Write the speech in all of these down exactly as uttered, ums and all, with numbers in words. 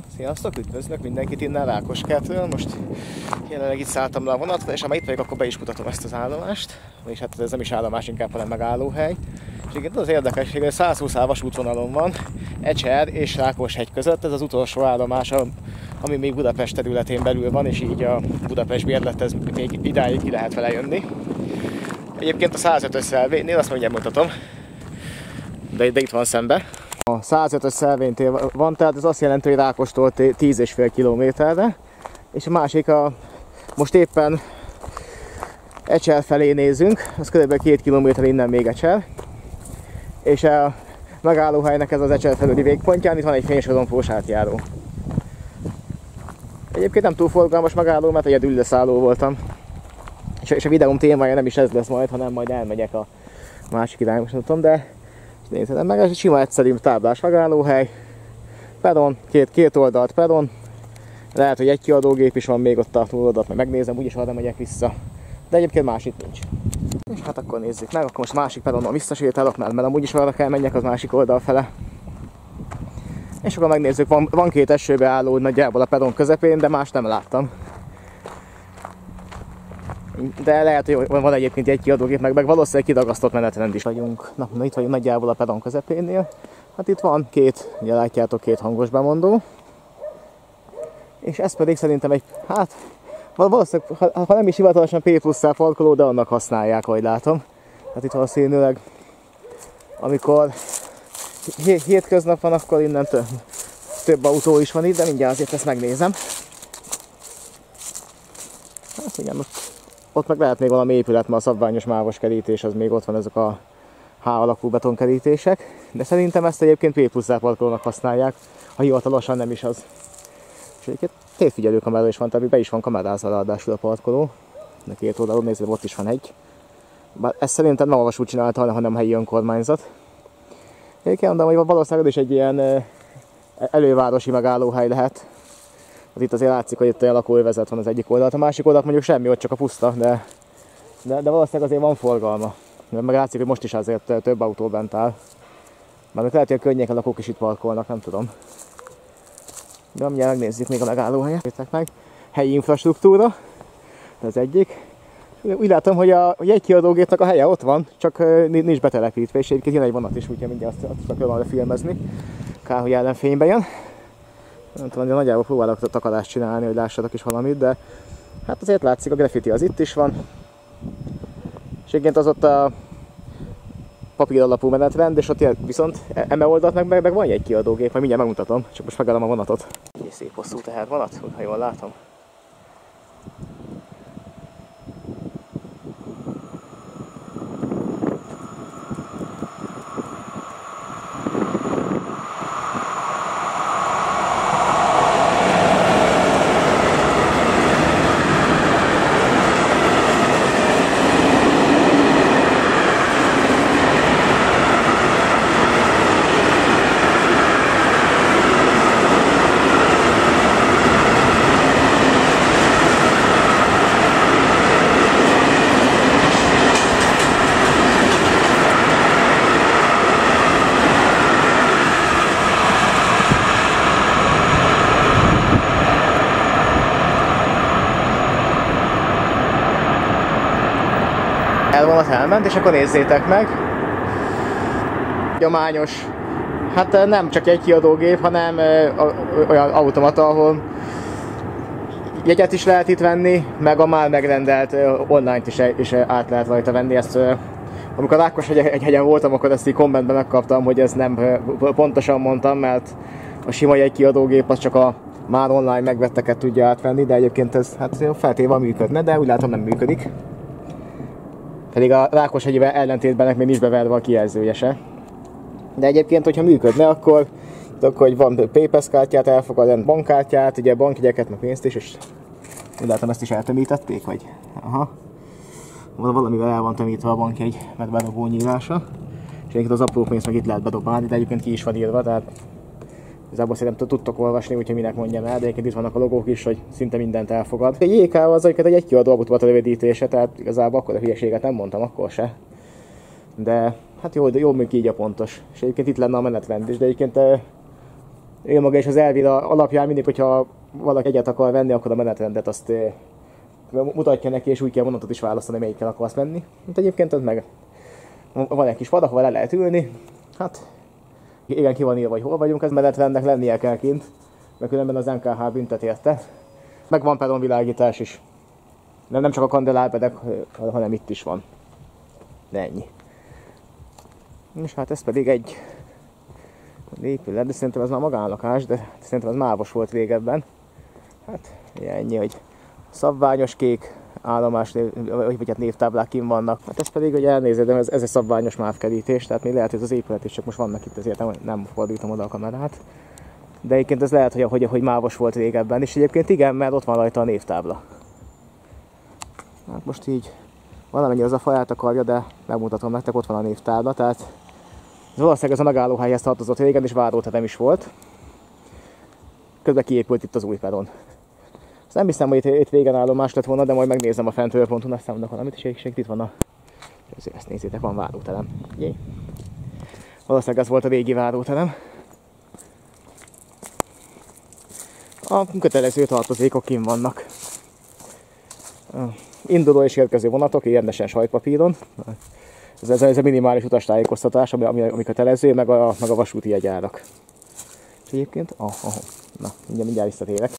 Sziasztok, üdvözlök mindenkit innen Rákoskertről. Most jelenleg itt szálltam le a vonatra, és ha már itt vagyok, akkor be is mutatom ezt az állomást. És hát ez nem is állomás, inkább hanem megállóhely. És igen, az érdekesség, hogy száz húsz vasútvonalon van, Ecser és Rákoshegy között. Ez az utolsó állomás, ami még Budapest területén belül van, és így a Budapest bérlethez még idáig ki lehet vele jönni. Egyébként a százötös szelvénynél, azt mondjam, mutatom, de, de itt van szembe. A százötös szelvénytér van, tehát ez azt jelenti, hogy Rákostól tíz és fél kilométerre, és a másik, a, most éppen Ecser felé nézünk, az kb. két kilométer innen még Ecser, és a megállóhelynek ez az Ecser felüli végpontján, itt van egy fénysorompós átjáró. Egyébként nem túl forgalmas megálló, mert egyedül leszálló voltam, és, és a videóm témája nem is ez lesz majd, hanem majd elmegyek a másik irányba, most nem tudom, de nézhetem meg, ez egy sima egyszerű táblás megállóhely, peron, két, két oldalt peron, lehet, hogy egy kiadógép is van még ott a túloldalt, mert megnézem, úgyis arra megyek vissza, de egyébként másik nincs. És hát akkor nézzük meg, akkor most másik peronon visszasétálok, mert, mert amúgy is arra kell menjek az másik oldal fele. És akkor megnézzük, van, van két esőbe álló nagyjából a peron közepén, de más nem láttam. De lehet, hogy van egyébként egy kiadógép, meg, meg valószínűleg kidagasztott menetrend is vagyunk. Na, na, itt vagyunk nagyjából a peron közepénél. Hát itt van két, ugye látjátok, két hangos bemondó. És ez pedig szerintem egy, hát valószínűleg, ha, ha nem is hivatalosan P plusz-szal parkoló, de annak használják, ahogy látom. Hát itt valószínűleg, amikor hétköznap van, akkor innen több, több autó is van itt, de mindjárt azért ezt megnézem. Hát igen, most ott meg lehet még valami épület, mert a szabványos mávos kerítés, az még ott van, ezek a H alakú betonkerítések. De szerintem ezt egyébként P plusz-szal parkolónak használják, ha hivatalosan nem is az. És egyébként tétfigyelő kamera is van, tehát be is van kamerázva ráadásul a parkoló. De két oldalon nézzük, ott is van egy. Bár ezt szerintem nem a vasút csinálta, hanem a helyi önkormányzat. Egyébként mondom, hogy valószínűleg is egy ilyen elővárosi megállóhely lehet. Itt azért látszik, hogy itt a lakóövezet van az egyik oldalt, a másik oldalt mondjuk semmi, ott csak a puszta, de, de, de valószínűleg azért van forgalma. Meg látszik, hogy most is azért több autó bent áll. Mert lehet, hogy a környéken lakók is itt parkolnak, nem tudom. De mindjárt megnézzük még a megállóhelyet. Meg. Helyi infrastruktúra, ez egyik. Úgy látom, hogy a jegykiadógépnek a helye ott van, csak nincs betelepítve, és egyébként jön egy vonat is, úgyhogy mindjárt azt tudok jól filmezni. Kár, hogy ellenfénybe jön. Nem tudom, de nagyjából próbálok takarást csinálni, hogy lássatok is valamit, de hát azért látszik, a graffiti az itt is van. És egyébként az ott a papír alapú menetrend, és ott viszont eme oldalt meg, meg van egy kiadógép, majd mindjárt megmutatom, csak most megállom a vonatot. Egy szép hosszú tehát vonat, ha jól látom. Elvonat elment, és akkor nézzétek meg. Hagyományos, hát nem csak egy kiadógép, hanem olyan automata, ahol jegyet is lehet itt venni, meg a már megrendelt online-t is, is át lehet rajta venni. Ezt, amikor Rákoshegyen voltam, akkor ezt így kommentben megkaptam, hogy ez nem pontosan mondtam, mert a sima jegykiadógép az csak a már online megvetteket tudja átvenni, de egyébként ez hát feltéve működne, de úgy látom nem működik. Pedig a Rákoshegyivel ellentétben még nincs beverve a kijelzője se. De egyébként, hogyha működne, akkor, akkor hogy van PayPass kártyát, elfogad bankkártyát, ugye bankjegyeket, meg pénzt is, és úgy látom, ezt is eltömítették, vagy aha. Valamivel el van tömítve a bankjegy, mert bedobó nyílása. És egyébként az apró pénzt meg itt lehet bedobálni, de egyébként ki is van írva, tehát igazából szerintem tudtok olvasni, úgyhogy minek mondjam el, de egyébként itt vannak a logók is, hogy szinte mindent elfogad. A jé ká az egyébként egy kiadó automata rövidítése, tehát igazából akkor a hülyeséget nem mondtam, akkor se. De hát jó, de jó, még így a pontos. És egyébként itt lenne a menetrend is, de egyébként ő maga és az elvéd alapján mindig, hogyha valaki egyet akar venni, akkor a menetrendet azt mutatja neki, és úgy kell vonatot is választani, melyikkel akarsz menni. Mint egyébként ott meg van egy kis pad, ahol le lehet ülni. Hát igen, ki van írva, hogy hol vagyunk, ez menetrendnek lennie kell kint, mert különben az en ká há büntet érte. Meg van peronvilágítás is. Nem, nem csak a kandelárpedek, hanem itt is van. De ennyi. És hát ez pedig egy épület, de szerintem ez már magánlakás, de szerintem ez mávos volt régebben. Hát ennyi, hogy szabványos kék állomás, vagy hát névtáblák kim vannak. Hát ez pedig, hogy elnézed, ez, ez egy szabványos mávkerítés, tehát még lehet, hogy az épület is csak most vannak itt, ezért nem, nem fordítom oda a kamerát. De egyébként ez lehet, hogy, hogy, hogy mávos volt régebben, és egyébként igen, mert ott van rajta a névtábla. Hát most így valamennyi az a faját akarja, de megmutatom nektek, ott van a névtábla, tehát ez valószínűleg ez a megállóhelyhez tartozott régen, és váróterem is volt. Közben kiépült itt az új peron. Ezt nem hiszem, hogy itt, itt régen állomás lett volna, de majd megnézem a fentőrponton, aztán mondok valamit, és itt van a... Ezt nézzétek, van váróterem. Jé. Valószínűleg ez volt a régi váróterem. A kötelező tartozékok kint vannak. Induló és érkező vonatok, érdesen sajtpapíron. Ez, ez a minimális utastájékoztatás, ami, ami, ami kötelező, meg a, meg a vasúti jegyárak. És egyébként, oh, oh, na, mindjárt, mindjárt visszatérek.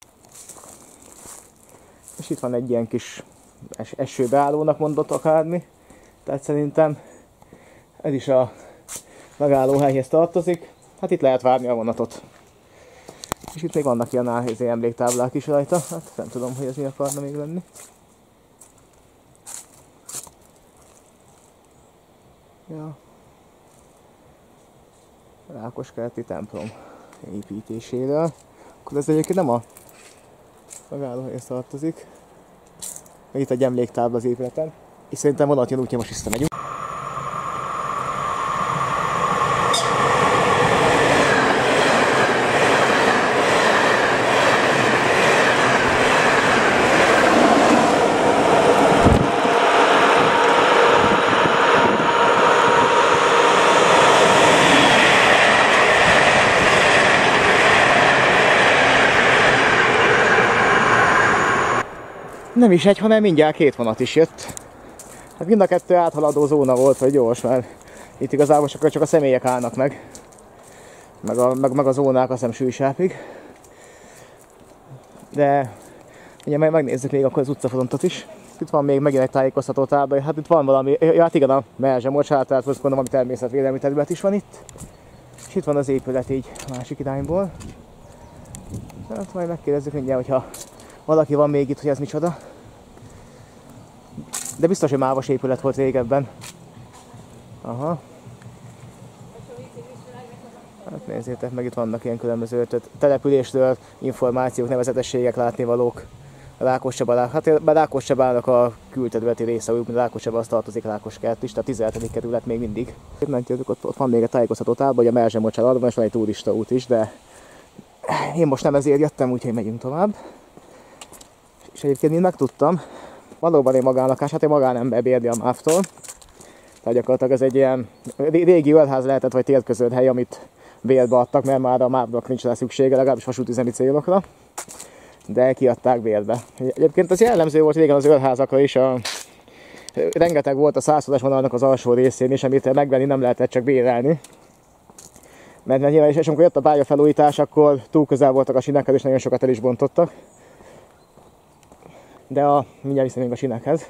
És itt van egy ilyen kis es, esőbeállónak mondott akármi. Tehát szerintem ez is a megállóhelyhez tartozik. Hát itt lehet várni a vonatot. És itt még vannak ilyen álhézi emléktáblák is rajta. Hát nem tudom, hogy ez mi akarna még lenni. Ja. Rákoskerti templom építéséről. Akkor ez egyébként nem a megállóhelyhez tartozik. Meg itt egy emléktábla az épületen. És szerintem vonat jön, úgyhogy most visszamegyünk. Nem is egy, hanem mindjárt két vonat is jött. Hát mind a kettő áthaladó zóna volt, hogy gyors, mert itt igazából csak, csak a személyek állnak meg. Meg a, meg, meg a zónák, azt hiszem sűrűsápig. De ugye majd megnézzük még akkor az utcafrontot is. Itt van még megint egy tájékoztató tábla, hát itt van valami, ja, hát igen, a Merzsemocs, tehát azt gondolom, ami természetvédelmi terület is van itt. És itt van az épület így a másik irányból. Hát majd megkérdezzük mindjárt, hogyha valaki van még itt, hogy ez micsoda. De biztos, hogy mávos épület volt régebben. Aha. Hát nézzétek meg, itt vannak ilyen különböző településről információk, nevezetességek, látnivalók. Rákoscsaba, hát Rákoscsabának a külterületi része, úgy, mint Rákoscsaba, az tartozik Rákoskert is, tehát tizenhetedik kerület még mindig. Ott, ott van még egy tájékoztató tábla, hogy a Merzsemocs alatt van, és van egy turistaút is, de én most nem ezért jöttem, úgyhogy megyünk tovább. És egyébként én megtudtam, valóban egy magánlakás, hát egy magánember bérli a mávtól. Tehát gyakorlatilag ez egy ilyen régi ölház lehetett, vagy térközöd hely, amit bérbe adtak, mert már a mávnak nincs rá szüksége, legalábbis vasútüzemi célokra. De kiadták bérbe. Egyébként az jellemző volt régen az ölházakra is, a, rengeteg volt a százszorás vonalnak az alsó részén is, amit megvenni nem lehetett, csak bérelni. Mert nyilván, és amikor jött a pályafelújítás, akkor túl közel voltak a sinekhez, és nagyon sokat el is bontottak. De a, mindjárt visszamegyünk a sinekhez.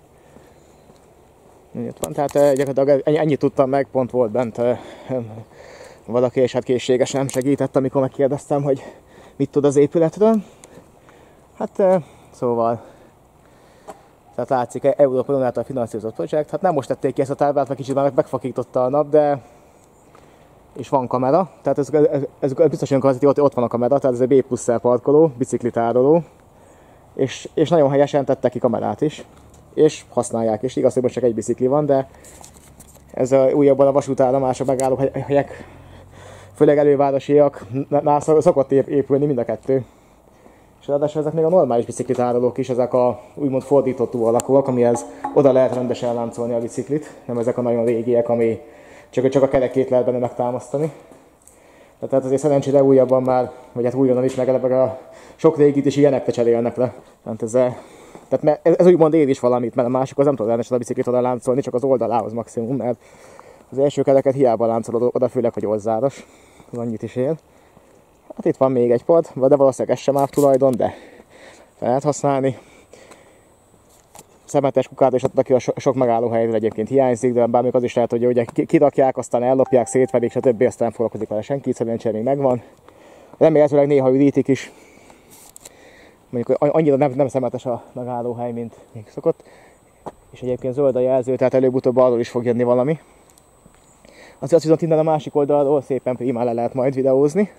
Itt van, tehát gyakorlatilag ennyit tudtam meg, pont volt bent valaki, és hát készségesen segített, amikor megkérdeztem, hogy mit tud az épületről. Hát szóval, tehát látszik, Európai Unió által finanszírozott projekt. Hát nem most tették ki ezt a táblát, mert kicsit már megfakította a nap, de és van kamera, tehát ez, ez, ez biztos olyan hogy ott, ott van a kamera, tehát ez egy B plusz-szel parkoló, biciklitároló, és, és nagyon helyesen tettek ki kamerát is, és használják is. Igaz, hogy most csak egy bicikli van, de ez a, újabban a vasútállomások megálló helyek, főleg elővárosiaknál szokott épülni mind a kettő. És ráadásul ezek még a normális biciklitárolók is, ezek a úgymond fordított alakúak, amihez oda lehet rendesen láncolni a biciklit, nem ezek a nagyon régiek, ami csak, csak a kerekét lehet benne megtámasztani. Tehát azért szerencsére újabban már, vagy hát újonnan is legalább a sok régit is ilyenekre cserélnek le. Tehát ez, tehát mert ez úgymond ér is valamit, mert a másik az nem tud rendesen a biciklit oda láncolni, csak az oldalához maximum, mert az első kereket hiába láncolod oda, főleg, hogy olzáros. Az annyit is ér. Hát itt van még egy pad, de valószínűleg ez sem áll tulajdon, de fel lehet használni. Szemetes kukát is adtak ki, a sok megállóhelyről egyébként hiányzik, de bár még az is lehet, hogy ugye kirakják, aztán ellopják, szétvedik, stb. Aztán foglalkozik vele senki, szerencsére még megvan. Remélhetőleg néha ürítik is. Mondjuk annyira nem, nem szemetes a megállóhely, mint még szokott. És egyébként zöld a jelző, tehát előbb-utóbb arról is fog jönni valami. Azért viszont innen a másik oldalról szépen primán le lehet majd videózni.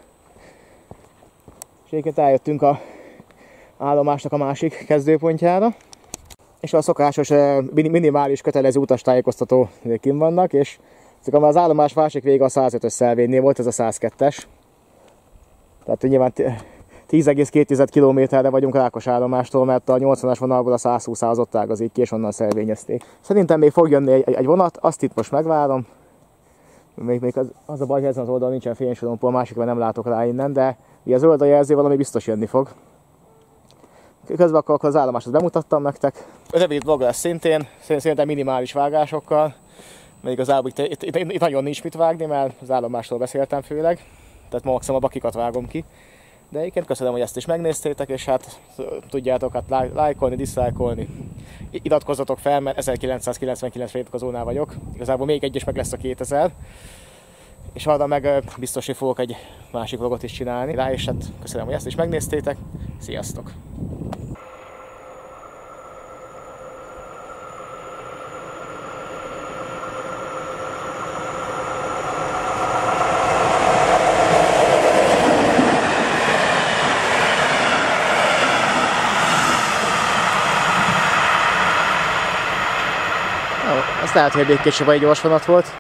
És egyébként eljöttünk a állomásnak a másik kezdőpontjára. És a szokásos minimális kötelező utastájékoztató kint vannak, és az állomás másik vége a százötös szelvénynél volt, ez a száz kettes. Tehát nyilván tíz egész két kilométerre vagyunk Rákos állomástól, mert a nyolcvanas vonalból a száz húsz ott ágazik ki, és onnan szelvényezték. Szerintem még fog jönni egy, egy vonat, azt itt most megvárom. Még, még az, az a baj, hogy ezen az oldalon nincsen fénysorompó, a másikban nem látok rá innen, de ugye az zöld a jelző valami biztos jönni fog. Közben akkor az állomásot bemutattam nektek. Rövid vlog lesz szintén, szerintem minimális vágásokkal. Mert igazából itt, itt, itt, itt nagyon nincs mit vágni, mert az állomásról beszéltem főleg. Tehát maximum a bakikat vágom ki. De egyébként köszönöm, hogy ezt is megnéztétek, és hát tudjátok hát lájkolni, diszlájkolni. Iratkozzatok fel, mert ezerkilencszázkilencvenkilenc feliratkozónál vagyok. Igazából még egy is meg lesz a kétezer. És arra meg biztos, hogy fogok egy másik vlogot is csinálni rá, és hát köszönöm, hogy ezt is megnéztétek. Sziasztok! Azt lehet, hogy egy kicsi vagy gyors vonat volt.